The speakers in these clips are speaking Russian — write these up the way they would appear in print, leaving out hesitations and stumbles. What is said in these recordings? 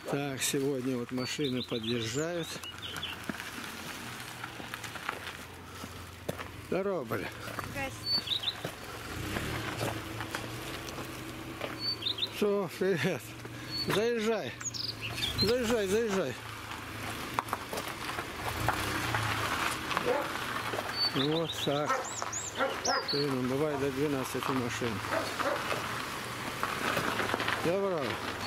Так, сегодня вот машины подъезжают. Здорово, бля. Что, привет. Заезжай. Заезжай, заезжай. Вот так. Бывает до 12 машин. Доброго.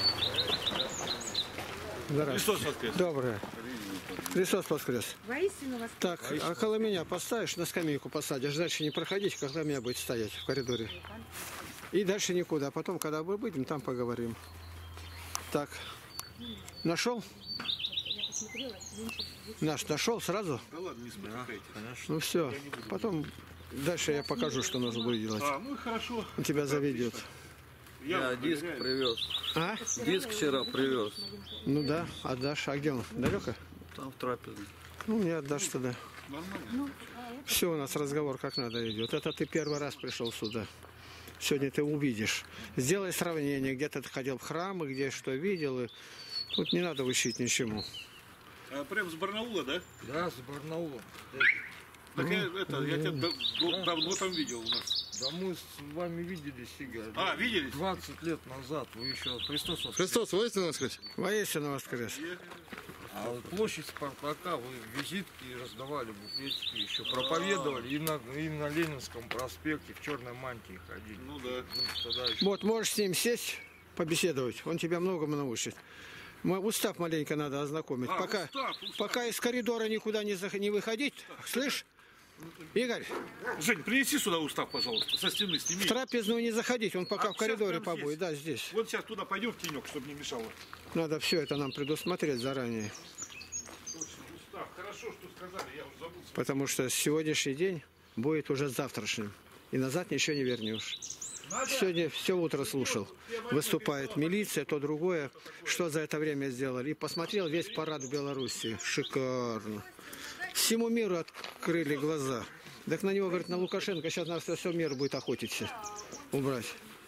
Христос воскрес. Доброе. Христос воскрес. Воистину воскрес. Так, а около меня поставишь, на скамейку посадишь, дальше не проходить, когда меня будет стоять в коридоре. И дальше никуда. А потом, когда мы будем, там поговорим. Так, нашел? Я посмотрела, Наш нашел сразу? Да ладно, не смотрите. Ну все, потом дальше я покажу, что нужно будет делать. А, ну и хорошо. Он тебя заведет. Я диск привез. А? Диск вчера привез. Ну да, отдашь. А где он? Далеко? Там в трапезной. Ну, мне отдашь тогда. Нормально. Все, у нас разговор как надо идет. Это ты первый раз пришел сюда. Сегодня ты увидишь. Сделай сравнение, где ты ходил в храмы, где что видел. И тут не надо учить ничему. А прям с Барнаула, да? Да, с Барнаула. Так я тебя давно там видел у нас. Да мы с вами виделись, Игорь. А, виделись? 20 лет назад. Вы еще Христос воскрес. Христос воистину воскрес? Воистину воскрес. А вот площадь Спартака, вы визитки раздавали, буклетики еще проповедовали. И на Ленинском проспекте в черной мантии ходили. Ну да. Тогда еще... Вот, можешь с ним сесть, побеседовать. Он тебя многому научит. Устав маленько надо ознакомить. Устав. Пока из коридора никуда не выходить. Слышь, Игорь? Жень, принеси сюда устав, пожалуйста. Со стены сними. В трапезную не заходить, он пока в коридоре побудет. Да, здесь. Вот сейчас туда пойдем в тенек, чтобы не мешало. Надо все это нам предусмотреть заранее. Устав. Хорошо, что сказали, я уже забыл. Потому что сегодняшний день будет уже завтрашним. И назад ничего не вернешь. Сегодня все утро слушал. Выступает милиция, то другое. Что за это время сделали. И посмотрел весь парад в Беларуси. Шикарно. Всему миру открыли глаза. Так на него, говорит, на Лукашенко сейчас нас все мир будет охотиться. Убрать.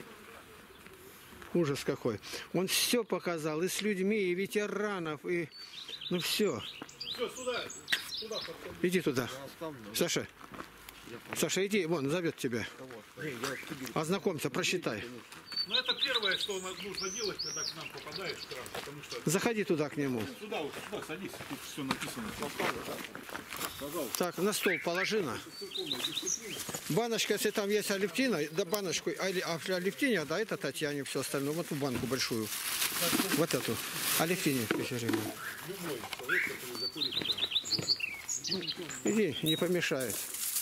Ужас какой. Он все показал. И с людьми, и ветеранов, и... Ну все. Все, сюда. Иди туда. Саша. Саша, иди, вон, зовет тебя. Ознакомься, просчитай. Ну это первое, что нужно делать, когда к нам попадаешь в храм, потому что... Заходи туда к нему. Сюда, вот сюда садись, тут все написано. Пожалуйста. Так, на стол положи на. Баночка, если там есть алевтина, да баночку, а алевтине, да, это Татьяне, все остальное. Вот ту банку большую. Вот эту. Алевтине. Иди, не помешает.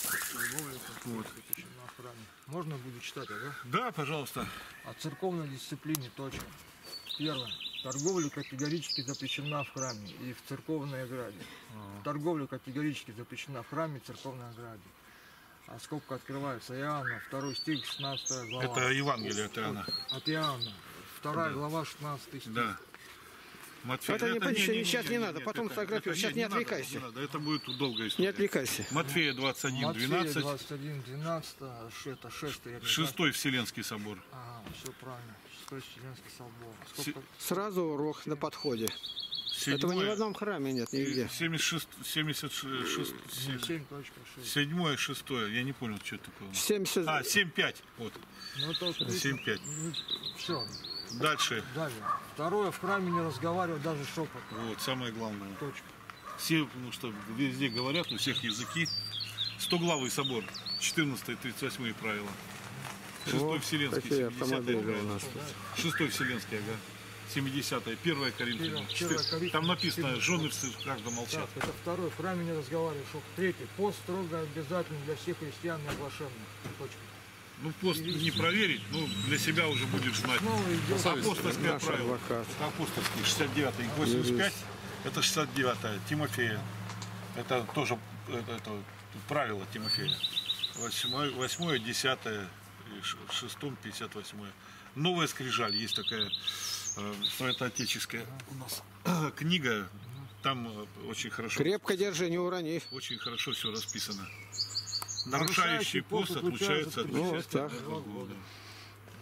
Можно буду читать, ага? Да, пожалуйста. О церковной дисциплине. Точка. Первое. Торговля категорически запрещена в храме и в церковной ограде. Торговля категорически запрещена в храме и церковной ограде. А скобка открывается. Иоанна, 2 стих, 16 глава. Это Евангелие от Иоанна. От Иоанна. 2 глава, 16 стих. Да. Матфея. Это сейчас не надо, потом фотографируй. Сейчас не отвлекайся. Не надо, это будет долгая история. Не отвлекайся. Матфея 21, 12. 21, 12, это 6. Шестой Вселенский собор. Ага, все правильно. 6 Вселенский собор. Сколько... Сразу урок на подходе. Этого ни в одном храме нет, нигде. 76, 7.6. 7, 6, я не понял, что это такое. 70... А, 7.5, вот. Ну, то, 7.5. Все. Дальше. Далее. Второе, в храме не разговаривать даже шепотом. Вот, самое главное. Точка. Все, потому что везде говорят, у всех языки. 100-главый собор, 14-38 правила. 6 Вселенский, 70-е. 6 Вселенский, ага. 70-е, 1 Коринфянам. Там написано, жены в каждом молчат. Так, это второе, в храме не разговаривать шепотом. Третье, пост строго обязательно для всех христиан неоглашенный. Точка. Ну, пост не проверить, ну, для себя уже будешь знать. Апостольское правило. Апостольский, 69-й, 85, это 69-е, Тимофея. Это тоже это правило Тимофея. 8-е, 10-е, 6-м, 58-е. Новая скрижаль, есть такая святоотеческая у нас книга. Там очень хорошо. Крепко держи, не урони. Очень хорошо все расписано. Нарушающий пост отлучается от причастия.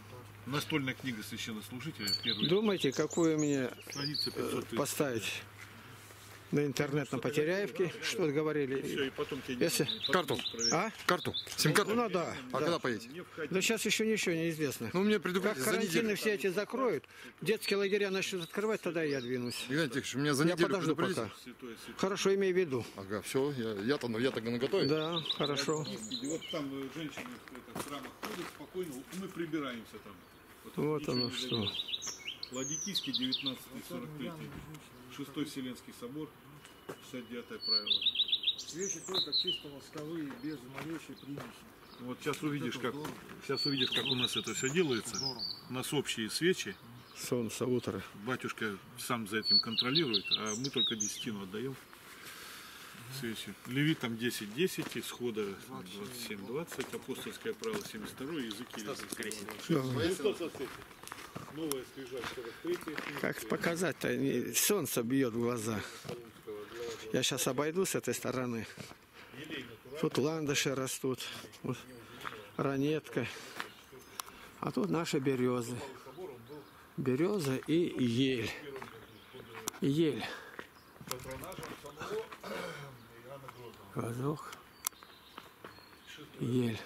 Настольная книга священнослужителя. Первый. Думаете, какую мне Страница 530. поставить на интернет на Потеряевке? Что говорили? Все, и потом тебе Если... Карту. А? Карту. Сим-карту. Ну да. А да. когда поедете? не входи. Да сейчас еще ничего не известно. Ну, мне Как предупредите за карантины неделю. все эти закроют, детские лагеря начнут открывать, тогда я двинусь. Игнатий Тихонович, меня за Я неделю подожду предупредите. пока. Святое, святое. Хорошо, имей в виду. Ага, все, я тогда наготове. Да, хорошо. И вот там женщины в храмах ходят спокойно, мы прибираемся там. Вот ничего оно не что. зайдет. Ладикийский, 19-43, 6-й Вселенский собор, 69-е правило. Свечи только чисто восковые, без малейшей примеси. Вот сейчас увидишь, как у нас это все делается. У нас общие свечи. Солнце, утро. Батюшка сам за этим контролирует, а мы только десятину отдаем. Свечи. Левит там 10-10, исхода 27-20, апостольское правило 72, языки. Новая скрижаль 43. Как показать-то? Солнце бьет в глаза. Я сейчас обойду с этой стороны. Тут ландыши растут. Вот. Ранетка. А тут наши березы. Береза и ель. Ель. Глазок. Ель.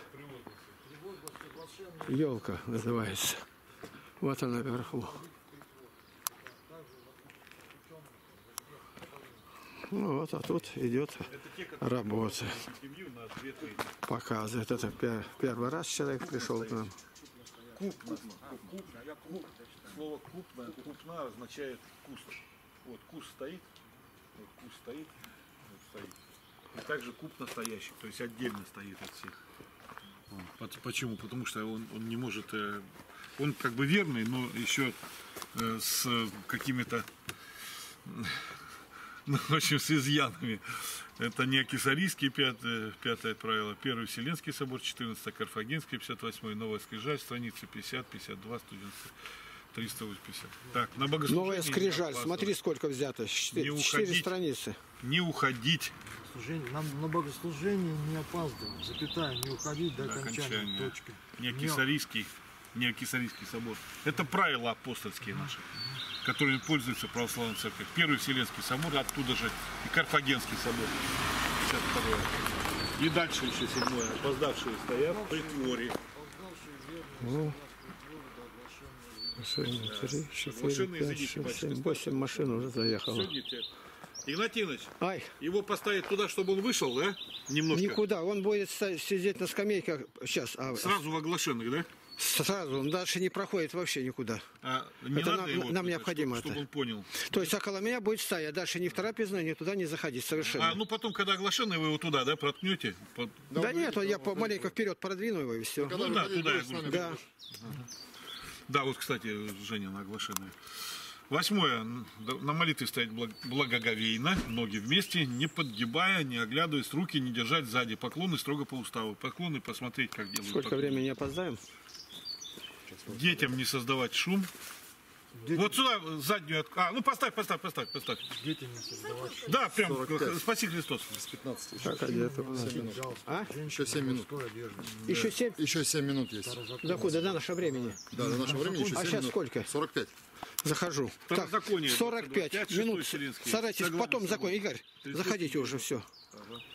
Елка называется. Вот она наверху. Ну вот, а тут идет работа. Показывает. Это первый раз человек пришел к нам. Слово купна означает куст. Вот куст стоит, вот стоит. И также куп настоящий, то есть отдельно стоит от всех. Почему? Потому что он не может, он как бы верный, но еще с какими-то, ну, в общем, с изъянами. Это не Кесарийский, пятое правило, Первый Вселенский собор, 14 Карфагенский, 58 Новая скрижаль, страницы 50, 52, 190, 380. Так, на богослужение. Новая скрижаль. Смотри, сколько взято. 4 страницы. Не уходить. Нам на богослужение не опаздывать, запятая, не уходить до окончания. Точка. Не Кесарийский собор. Это правила апостольские наши, которыми пользуется православная церковь. Первый Вселенский собор, оттуда же и Карфагенский собор. 52. И дальше еще 7-е. Опоздавшие стоят в притворе. Машины 3, 4, 5, 6, 7, 8 машин уже заехало. Игнатий Иванович, Ай, его поставить туда, чтобы он вышел, да? Немножко. никуда. Он будет сидеть на скамейках сейчас. Сразу в оглашенных, да? Сразу. Он дальше не проходит вообще никуда. Не Это надо его, нам необходимо чтобы это. он понял. То есть около меня будет стоять. Дальше ни в трапезную, ни туда не заходить совершенно. Ну потом, когда оглашенный, вы его туда, да, проткнете? Да нет, я маленько вперед продвину его и все. Ну да, туда я говорю. Да. Да, вот, кстати, Женя на оглашенной. 8. На молитве стоять благоговейно, ноги вместе, не подгибая, не оглядываясь, руки не держать сзади. Поклоны строго по уставу. Поклоны посмотреть, как делают. Сколько времени опоздаем? Детям не создавать шум. Вот сюда заднюю... ну поставь. Дети не создавать. Да, прям, спаси Христос. С 15. Как одето у нас? Еще 7 минут. Еще 7? Еще 7 минут есть. Докуда? До нашего времени. Да, до нашего времени еще 7 А сейчас минут. сколько? 45. Захожу. Так, Второзаконие, 45 25, минут. Вселенский. Старайтесь Согласен потом с тобой. закон. Игорь, заходите уже, все.